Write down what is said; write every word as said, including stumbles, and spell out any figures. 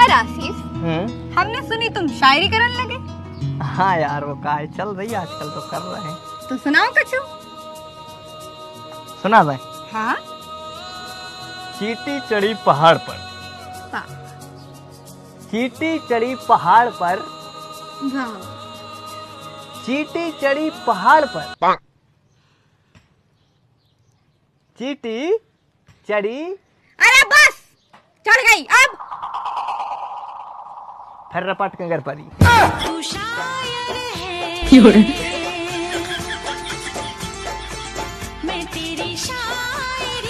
यार आशीष, हम्म हमने सुनी तुम शायरी करने लगे। हाँ यार, वो काय चल रही है आजकल, तो कर रहे हैं। तो सुनाओ कछु। सुना भाई। हाँ। चींटी चढ़ी पहाड़ पर, वाह। चींटी चढ़ी पहाड़ पर, वाह। चींटी चढ़ी पहाड़ पर, चींटी चढ़ी। अरे बस, चढ़ गई अब। फिर रपट कंगर परी। मैं तेरी शायरी